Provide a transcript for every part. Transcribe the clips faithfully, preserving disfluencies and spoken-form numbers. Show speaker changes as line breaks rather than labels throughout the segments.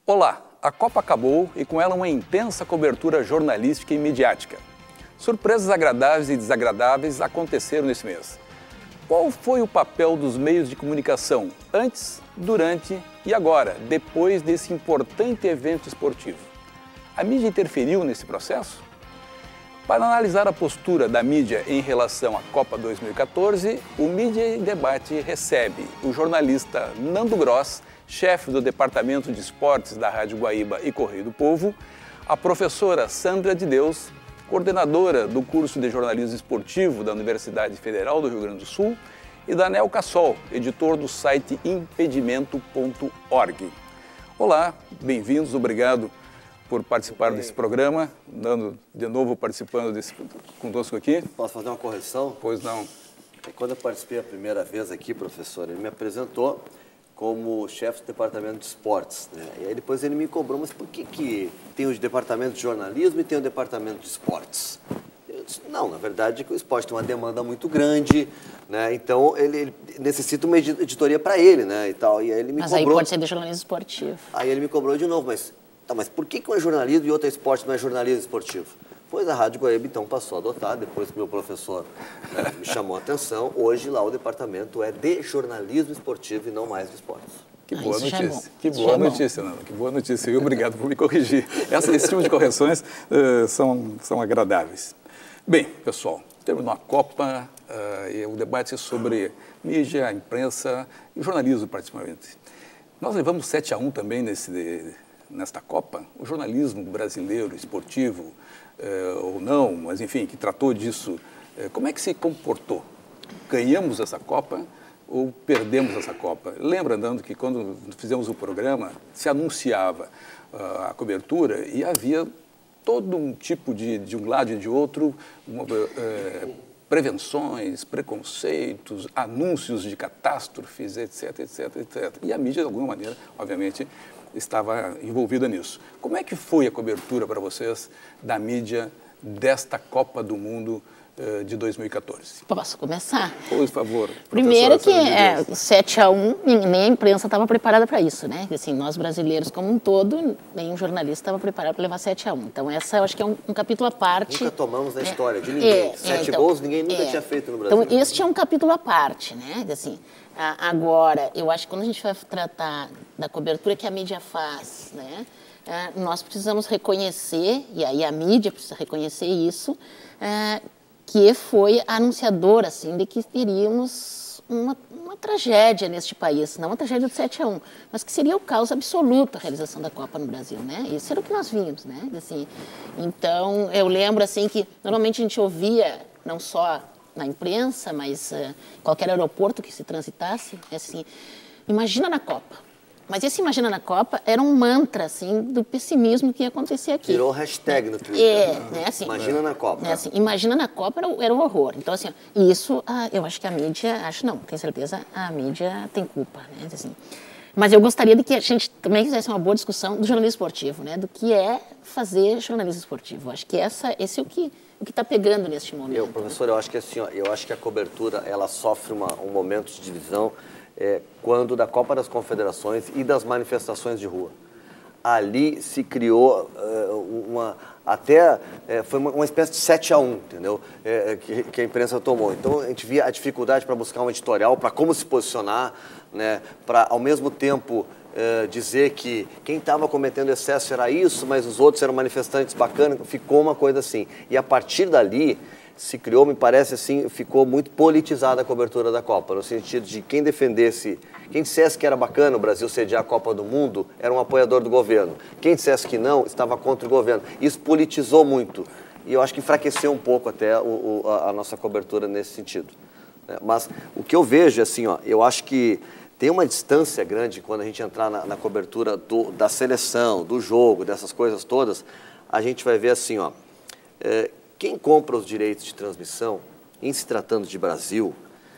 Olá, a Copa acabou e com ela uma intensa cobertura jornalística e midiática. Surpresas agradáveis e desagradáveis aconteceram nesse mês. Qual foi o papel dos meios de comunicação antes, durante e agora, depois desse importante evento esportivo? A mídia interferiu nesse processo? Para analisar a postura da mídia em relação à Copa dois mil e quatorze, o Mídia em Debate recebe o jornalista Nando Gross, chefe do Departamento de Esportes da Rádio Guaíba e Correio do Povo, a professora Sandra de Deus, coordenadora do curso de jornalismo esportivo da Universidade Federal do Rio Grande do Sul, e Daniel Cassol, editor do site impedimento ponto org. Olá, bem-vindos, obrigado por participar desse programa, dando de novo participando desse, conosco aqui.
Posso fazer uma correção?
Pois não.
Quando eu participei a primeira vez aqui, professor, ele me apresentou como chefe do departamento de esportes, né? E aí depois ele me cobrou, mas por que que tem o departamento de jornalismo e tem o departamento de esportes? Eu disse, não, na verdade o esporte tem uma demanda muito grande, né? Então ele, ele necessita uma editoria para ele, né? E tal. E aí ele me
mas
cobrou.
Mas aí pode ser de jornalismo esportivo.
Aí ele me cobrou de novo, mas, tá, mas por que que um é jornalismo e outro é esporte, não é jornalismo esportivo? Pois a Rádio Guaíba, então, passou a adotar, depois que meu professor né, me chamou a atenção. Hoje, lá, o departamento é de jornalismo esportivo e não mais de esportes.
Que
ah,
boa notícia,
é
que boa é notícia, Nando, que boa notícia. E obrigado por me corrigir. Essa, esse tipo de correções uh, são, são agradáveis. Bem, pessoal, terminou a Copa, uh, e o debate é sobre mídia, imprensa e jornalismo, principalmente. Nós levamos sete a um também nesse, de, nesta Copa. O jornalismo brasileiro, esportivo, Uh, ou não, mas enfim, que tratou disso, uh, como é que se comportou? Ganhamos essa Copa ou perdemos essa Copa? Lembra, Nando, que quando fizemos o programa, se anunciava uh, a cobertura e havia todo um tipo de, de um lado e de outro, uma, uh, prevenções, preconceitos, anúncios de catástrofes, etc, etc, etcétera. E a mídia, de alguma maneira, obviamente, estava envolvida nisso. Como é que foi a cobertura para vocês da mídia desta Copa do Mundo uh, de dois mil e quatorze?
Posso começar?
Por favor.
Primeiro que é, sete a um, nem a imprensa estava preparada para isso, né? Assim, nós brasileiros como um todo, nenhum jornalista estava preparado para levar sete a um. Então essa eu acho que é um, um capítulo à parte.
Nunca tomamos na
é,
história de ninguém.
É,
Sete
é, então,
gols ninguém nunca
é,
tinha feito no Brasil.
Então este é um capítulo à parte, né? Assim, a, agora, eu acho que quando a gente vai tratar da cobertura que a mídia faz, né? É, nós precisamos reconhecer, e aí a mídia precisa reconhecer isso, é, que foi anunciadora, assim, de que teríamos uma, uma tragédia neste país, não uma tragédia do sete a um, mas que seria o caos absoluto a realização da Copa no Brasil, né? Isso era o que nós vimos, né? Assim, então, eu lembro, assim, que normalmente a gente ouvia, não só na imprensa, mas uh, qualquer aeroporto que se transitasse, assim, imagina na Copa. Mas esse imagina na Copa era um mantra, assim, do pessimismo que ia acontecer aqui.
Virou hashtag no Twitter.
É, né, assim,
imagina na Copa.
É, assim, imagina na Copa era, era um horror. Então, assim, isso, ah, eu acho que a mídia, acho não, tenho certeza, a mídia tem culpa, né, assim. Mas eu gostaria de que a gente também fizesse uma boa discussão do jornalismo esportivo, né, do que é fazer jornalismo esportivo. Acho que essa, esse é o que o que está pegando neste momento.
Eu, professor, eu acho que assim, ó, eu acho que a cobertura ela sofre uma, um momento de divisão é, quando da Copa das Confederações e das manifestações de rua. Ali se criou uh, uma até é, foi uma, uma espécie de sete a um, entendeu? É, que, que a imprensa tomou. Então a gente via a dificuldade para buscar um editorial, para como se posicionar, né? Para ao mesmo tempo Uh, dizer que quem estava cometendo excesso era isso, mas os outros eram manifestantes bacanas, ficou uma coisa assim. E a partir dali se criou, me parece assim, ficou muito politizada a cobertura da Copa, no sentido de quem defendesse, quem dissesse que era bacana o Brasil sediar a Copa do Mundo, era um apoiador do governo. Quem dissesse que não, estava contra o governo. Isso politizou muito. E eu acho que enfraqueceu um pouco até o, o, a, a nossa cobertura nesse sentido. Mas o que eu vejo, assim, ó, eu acho que tem uma distância grande quando a gente entrar na, na cobertura do, da seleção, do jogo, dessas coisas todas, a gente vai ver assim, ó, é, quem compra os direitos de transmissão, em se tratando de Brasil,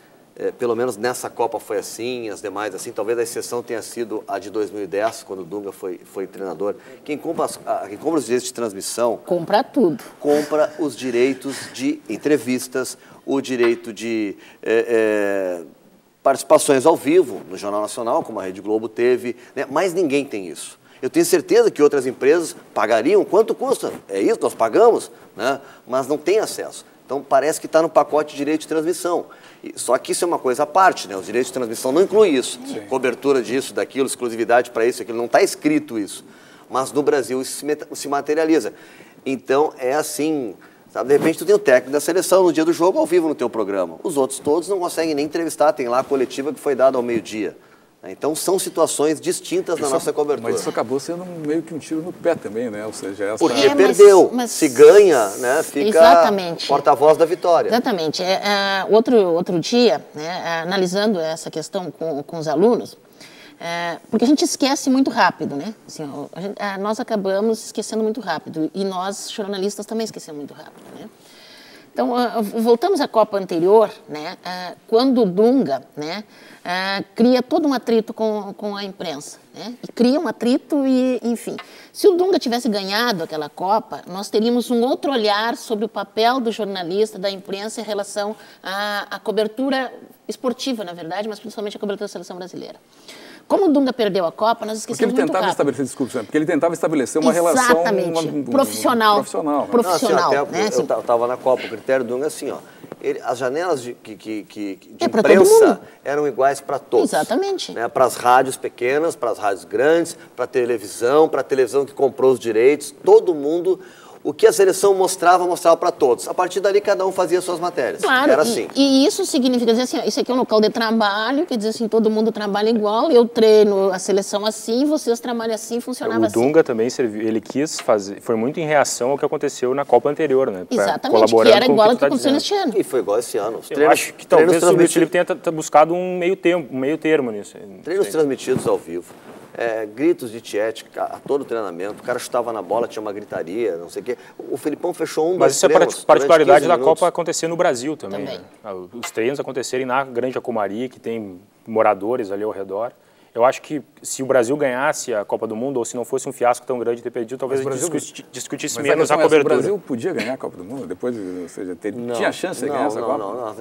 é, pelo menos nessa Copa foi assim, as demais assim, talvez a exceção tenha sido a de dois mil e dez, quando o Dunga foi, foi treinador. Quem compra, as, a, quem compra os direitos de transmissão...
Compra tudo.
Compra os direitos de entrevistas, o direito de... É, é, participações ao vivo no Jornal Nacional, como a Rede Globo teve, né? Mas ninguém tem isso. Eu tenho certeza que outras empresas pagariam. Quanto custa? É isso, nós pagamos, né? Mas não tem acesso. Então, parece que está no pacote de direito de transmissão. Só que isso é uma coisa à parte, né? Os direitos de transmissão não incluem isso. Sim. Cobertura disso, daquilo, exclusividade para isso, aquilo. Não está escrito isso. Mas no Brasil isso se materializa. Então, é assim... Sabe, de repente, tu tem o técnico da seleção no dia do jogo ao vivo no teu programa. Os outros todos não conseguem nem entrevistar. Tem lá a coletiva que foi dada ao meio-dia. Então, são situações distintas isso, na nossa cobertura.
Mas isso acabou sendo meio que um tiro no pé também, né? Ou seja, essa...
Porque
é,
perdeu.
Mas, mas...
Se ganha, né, fica porta-voz da vitória.
Exatamente. É, é, outro, outro dia, né, analisando essa questão com, com os alunos, é, porque a gente esquece muito rápido, né? Assim, a gente, a, nós acabamos esquecendo muito rápido. E nós, jornalistas, também esquecemos muito rápido, né? Então, uh, voltamos à Copa anterior, né, uh, quando o Dunga, né, uh, cria todo um atrito com, com a imprensa, né, e cria um atrito e, enfim, se o Dunga tivesse ganhado aquela Copa, nós teríamos um outro olhar sobre o papel do jornalista, da imprensa em relação à, à cobertura esportiva, na verdade, mas principalmente a cobertura da seleção brasileira. Como o Dunga perdeu a Copa, nós esquecemos muito rápido. Porque ele tentava
estabelecer, desculpa, porque ele tentava estabelecer uma
Exatamente.
relação... Uma, um,
profissional.
Profissional.
Profissional.
Não, assim,
né?
Eu estava na Copa, o critério do Dunga é assim, ó, ele, as janelas de, que, que, que, de
é
imprensa eram iguais para todos.
Exatamente.
Né? Para as rádios pequenas, para as rádios grandes, para a televisão, para a televisão que comprou os direitos, todo mundo... O que a seleção mostrava, mostrava para todos. A partir dali, cada um fazia suas matérias.
Claro,
Era
e,
assim.
E isso significa dizer assim, ó, isso aqui é um local de trabalho, quer dizer assim, todo mundo trabalha igual, eu treino a seleção assim, vocês trabalham assim, funcionava assim.
O Dunga também serviu, ele quis fazer, foi muito em reação ao que aconteceu na Copa anterior, né?
Exatamente, que era igual ao que, que aconteceu neste ano.
E foi igual esse ano. Os
eu
treinos,
acho que talvez o
transmitidos...
Felipe tenha buscado um meio, tempo, um meio termo nisso.
Treinos transmitidos ao vivo. É, gritos de tiete a todo treinamento, o cara chutava na bola, tinha uma gritaria, não sei o quê. O Felipão fechou um
Mas
dos
isso
treinos
é particularidade da
minutos.
Copa acontecer no Brasil também.
também.
Né? Os treinos acontecerem na Grande Acumari, que tem moradores ali ao redor. Eu acho que se o Brasil ganhasse a Copa do Mundo, ou se não fosse um fiasco tão grande ter perdido, talvez a gente discuti, discutisse
mas
menos a, a
O
cobertura.
Brasil podia ganhar a Copa do Mundo? Depois, ou seja, ter,
não,
tinha chance de
não,
ganhar essa
não,
Copa?
Não, não, não.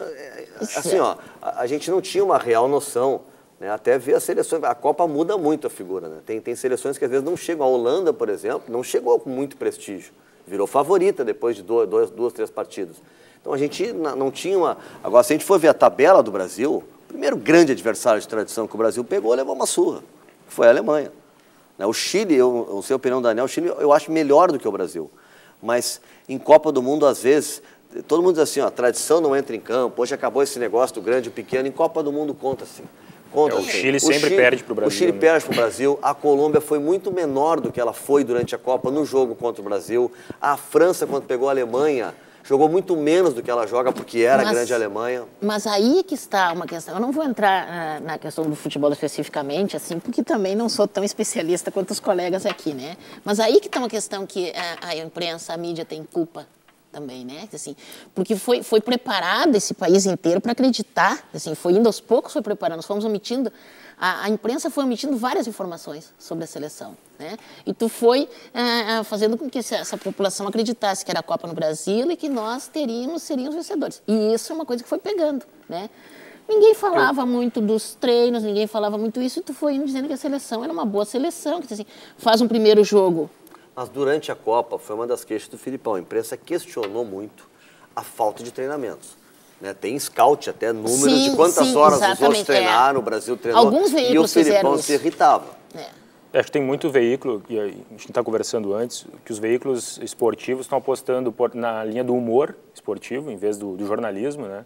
Assim, ó, a, a gente não tinha uma real noção. Né, até ver as seleções, a Copa muda muito a figura, né? tem, tem seleções que às vezes não chegam, a Holanda, por exemplo, não chegou com muito prestígio, virou favorita depois de duas, duas, duas três partidas. Então a gente não tinha uma... Agora, se a gente for ver a tabela do Brasil, o primeiro grande adversário de tradição que o Brasil pegou, levou uma surra, que foi a Alemanha. Né, o Chile, eu não sei a opinião do Daniel, o Chile eu acho melhor do que o Brasil, mas em Copa do Mundo, às vezes... Todo mundo diz assim, ó, a tradição não entra em campo, hoje acabou esse negócio do grande e o pequeno, em Copa do Mundo conta assim. Conta,
é, o Chile o sempre Chile, perde para o Brasil.
O Chile
né?
perde para o Brasil, a Colômbia foi muito menor do que ela foi durante a Copa no jogo contra o Brasil. A França, quando pegou a Alemanha, jogou muito menos do que ela joga, porque era
mas,
a grande Alemanha.
Mas aí que está uma questão, eu não vou entrar uh, na questão do futebol especificamente, assim, porque também não sou tão especialista quanto os colegas aqui, né? Mas aí que está uma questão que a, a imprensa, a mídia tem culpa também, né? Assim, porque foi, foi preparado esse país inteiro para acreditar, assim, foi indo aos poucos, foi preparando, nós fomos omitindo, a, a imprensa foi omitindo várias informações sobre a seleção, né? E tu foi ah, fazendo com que essa, essa população acreditasse que era a Copa no Brasil e que nós teríamos, seríamos vencedores. E isso é uma coisa que foi pegando, né? Ninguém falava muito dos treinos, ninguém falava muito isso, e tu foi indo dizendo que a seleção era uma boa seleção, que assim, faz um primeiro jogo.
Mas durante a Copa, foi uma das queixas do Filipão. A imprensa questionou muito a falta de treinamentos. Né? Tem scout até, números
sim,
de quantas
sim,
horas os outros treinaram,
é.
o Brasil treinou.
Alguns veículos
e o Filipão
isso.
se irritava.
É.
Acho que tem muito veículo, e a gente está conversando antes, que os veículos esportivos estão apostando na linha do humor esportivo, em vez do, do jornalismo, né?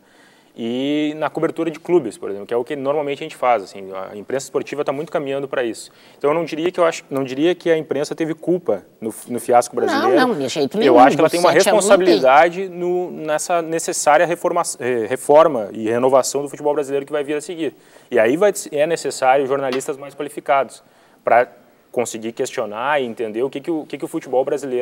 E na cobertura de clubes, por exemplo, que é o que normalmente a gente faz. Assim, a imprensa esportiva está muito caminhando para isso. Então, eu não diria que eu acho, não diria que a imprensa teve culpa no, no fiasco brasileiro.
Não, não, de jeito nenhum.
Eu acho que ela tem uma responsabilidade no, nessa necessária reforma, reforma e renovação do futebol brasileiro que vai vir a seguir. E aí vai, é necessário jornalistas mais qualificados para conseguir questionar e entender o que, que, o, que, que o futebol brasileiro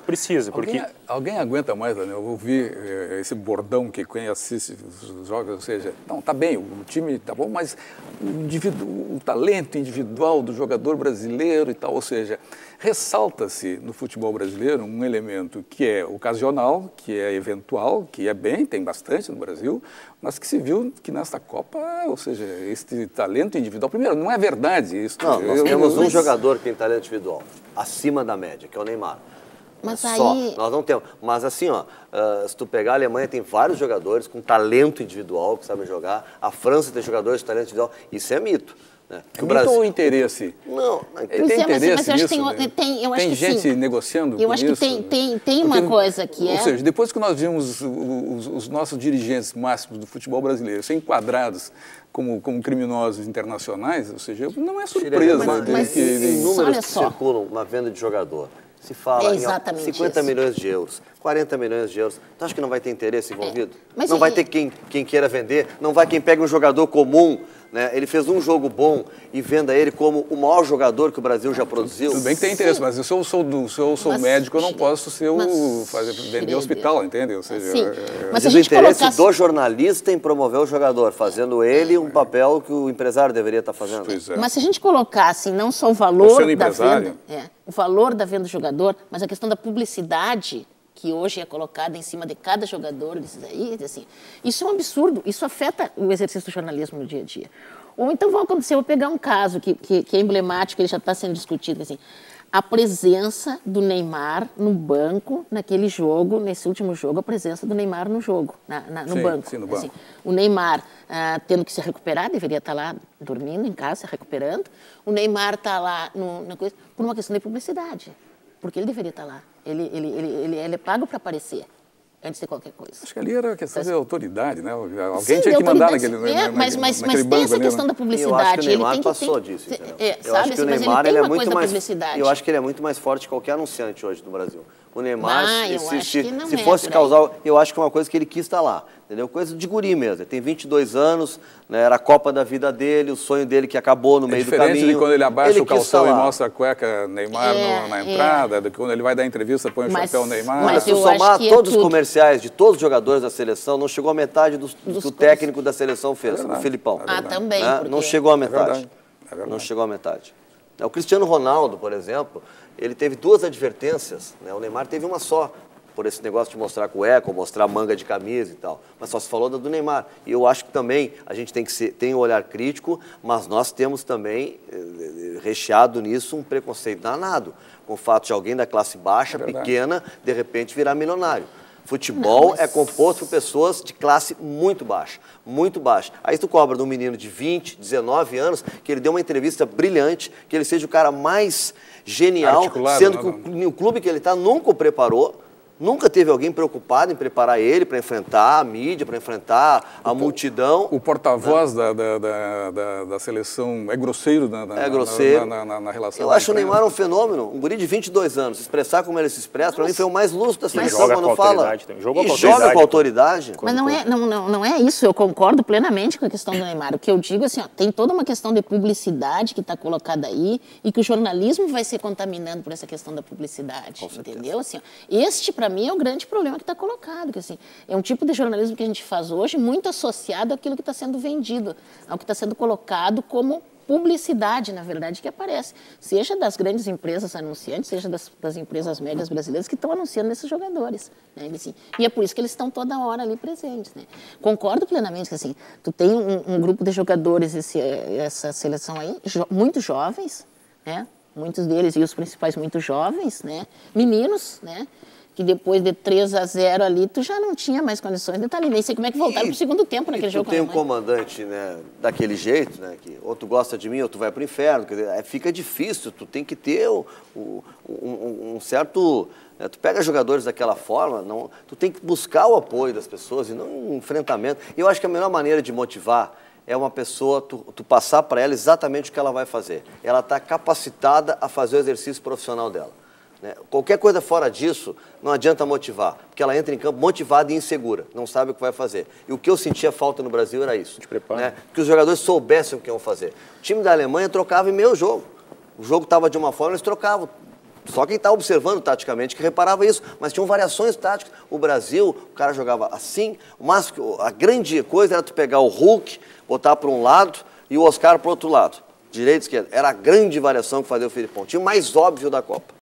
precisa, porque...
Alguém, alguém aguenta mais, Daniel? Eu ouvi eh, esse bordão que quem assiste os jogos, ou seja, não, tá bem, o time tá bom, mas o, individu, o talento individual do jogador brasileiro e tal, ou seja, ressalta-se no futebol brasileiro um elemento que é ocasional, que é eventual, que é bem, tem bastante no Brasil, mas que se viu que nesta Copa, ou seja, este talento individual, primeiro, não é verdade isso.
Não, nós
eu,
temos
eu,
um
mas...
jogador que tem talento individual, acima da média, que é o Neymar.
Mas
Só,
aí...
nós não temos. Mas assim, ó, uh, se tu pegar a Alemanha, tem vários jogadores com talento individual que sabem jogar. A França tem jogadores de talento individual. Isso é mito. Né?
É mito Brasil... ou interesse?
Não,
Tem
Pois é, mas-
interesse
mas eu acho que
nisso,
tem-
né?
tem- eu acho
Tem
que
gente
sim.
negociando
Eu
com
acho que
isso?
tem- tem- tem uma coisa que
Ou
é-
seja, depois que nós vimos os, os- os nossos dirigentes máximos do futebol brasileiro serem enquadrados como, como criminosos internacionais, ou seja, não é surpresa.
Mas,
de
mas
que-
em
Olha
números que
só.
circulam na venda de jogador, se fala
É
em
exatamente
cinquenta
isso.
milhões de euros, quarenta milhões de euros. Tu acha que não vai ter interesse envolvido?
mas
não
e-
vai ter quem, quem queira vender, não vai quem pega um jogador comum, né? Ele fez um jogo bom e venda ele como o maior jogador que o Brasil já produziu.
Tudo bem que tem interesse, mas eu sou, sou, do, sou, sou
Mas,
médico, eu não
Schre-
posso ser o,
mas,
fazer, vender
Schroeder.
hospital, entende? Ou seja,
Sim,
é-
mas se a
Diz o
gente
interesse
colocasse...
do jornalista em promover o jogador, fazendo ele um papel que o empresário deveria estar fazendo.
Pois é.
Mas se a gente colocasse não só o
Ou
valor
sendo
da
empresário.
venda, é, o valor da venda do jogador, mas a questão da publicidade que hoje é colocada em cima de cada jogador, desses aí, assim, isso é um absurdo, isso afeta o exercício do jornalismo no dia a dia. Ou então vai acontecer, eu vou pegar um caso que, que, que é emblemático, ele já está sendo discutido, assim, a presença do Neymar no banco naquele jogo, nesse último jogo, a presença do Neymar no jogo, na, na- no
Sim,
banco.
sim, no banco.
Assim, o Neymar ah, tendo que se recuperar, deveria estar lá dormindo em casa, se recuperando. O Neymar está lá no, na coisa, por uma questão de publicidade, porque ele deveria estar lá. Ele, ele, ele, ele, ele é pago para aparecer, antes de qualquer coisa.
Acho que ali era questão de autoridade, né? Alguém
Sim,
tinha
de
que mandar
autoridade,
naquele,
é,
na-
mas,
na-
mas,
naquele
mas tem
banco
essa
ali,
questão
né?
da publicidade.
Eu acho que o
ele
Neymar
tem que,
passou
tem,
disso, entendeu?
É,
eu
sabe,
acho que o
assim, mas
Neymar
ele tem
ele é
uma
muito
coisa da
mais,
publicidade.
eu acho que ele é muito mais forte que qualquer anunciante hoje no Brasil. O Neymar,
Ah, eu
se,
acho
se,
que não
se
é
fosse
por aí.
causar, eu acho que é uma coisa que ele quis estar lá, entendeu? Coisa de guri mesmo. Ele tem vinte e dois anos, né, era a Copa da vida dele, o sonho dele que acabou no
É
meio do
diferente
caminho.
de quando ele abaixa o
quis
calção
estar
e
lá.
mostra a cueca Neymar
É,
no- na
é.
entrada, do que quando ele vai dar entrevista, põe o
Mas-
chapéu Neymar.
mas
Mas se
eu
somar
acho que é
todos os
tudo.
comerciais de todos os jogadores da seleção, não chegou a metade dos, do
Dos
que o
comerci-
técnico da seleção fez,
verdade,
o Filipão.
é
Ah,
verdade.
também,
Né?
porque...
Não chegou a metade.
verdade, é verdade.
Não chegou a metade. O Cristiano Ronaldo, por exemplo, ele teve duas advertências, né? O Neymar teve uma só, por esse negócio de mostrar cueca, ou mostrar manga de camisa e tal. Mas só se falou da do Neymar. E eu acho que também a gente tem que ser, tem um olhar crítico, mas nós temos também, eh, recheado nisso, um preconceito danado, com o fato de alguém da classe baixa,
É verdade.
pequena, de repente virar milionário. Futebol
Não, mas-
é composto por pessoas de classe muito baixa, muito baixa. Aí tu cobra de um menino de vinte, dezenove anos, que ele deu uma entrevista brilhante, que ele seja o cara mais genial,
Articulado,
sendo
né,
que o, o clube que ele está nunca o preparou, nunca teve alguém preocupado em preparar ele para enfrentar a mídia, para enfrentar a multidão.
O porta-voz da, da, da, da, da seleção é grosseiro na, na,
É grosseiro.
na, na, na, na relação.
Eu
com a
acho o
imprensa.
Neymar um fenômeno, um guri de vinte e dois anos. Se expressar como ele se expressa, para mim foi o mais lúcido da seleção
joga
quando
com
fala.
autoridade também. Jogou
e
com
joga
autoridade,
com autoridade.
Mas não é, não, não, não é isso, eu concordo plenamente com a questão do Neymar. O que eu digo assim, ó, tem toda uma questão de publicidade que está colocada aí e que o jornalismo vai ser contaminando por essa questão da publicidade, entendeu? Assim, ó, este, para mim, é o grande problema que está colocado. Que, assim, é um tipo de jornalismo que a gente faz hoje muito associado àquilo que está sendo vendido, ao que está sendo colocado como publicidade, na verdade, que aparece. Seja das grandes empresas anunciantes, seja das, das empresas médias brasileiras que estão anunciando esses jogadores. Né? Assim, e é por isso que eles estão toda hora ali presentes. Né? Concordo plenamente que assim, tu tem um, um grupo de jogadores, esse, essa seleção aí, jo, muito jovens, né? Muitos deles, e os principais muito jovens, né? Meninos, né? Que depois de três a zero ali, tu já não tinha mais condições de estar ali. Nem sei como é que voltaram para o segundo tempo naquele
e tu
jogo.
tem um
com a Alemanha.
comandante, né, daquele jeito, né, que ou tu gosta de mim ou tu vai para o inferno. Quer dizer, é, fica difícil, tu tem que ter o, o, um, um certo... Né, tu pega jogadores daquela forma, não, tu tem que buscar o apoio das pessoas e não um enfrentamento. E eu acho que a melhor maneira de motivar é uma pessoa, tu, tu passar para ela exatamente o que ela vai fazer. Ela está capacitada a fazer o exercício profissional dela. Né? Qualquer coisa fora disso, não adianta motivar, porque ela entra em campo motivada e insegura, não sabe o que vai fazer. E o que eu sentia falta no Brasil era isso. Né? Que os jogadores soubessem o que iam fazer. O time da Alemanha trocava em meio jogo. O jogo estava de uma forma, eles trocavam. Só quem está observando taticamente que reparava isso, mas tinham variações táticas. O Brasil, o cara jogava assim, mas a grande coisa era tu pegar o Hulk, botar para um lado e o Oscar para o outro lado. Direita e esquerda. Era a grande variação que fazia o Filipão. Tinha o mais óbvio da Copa.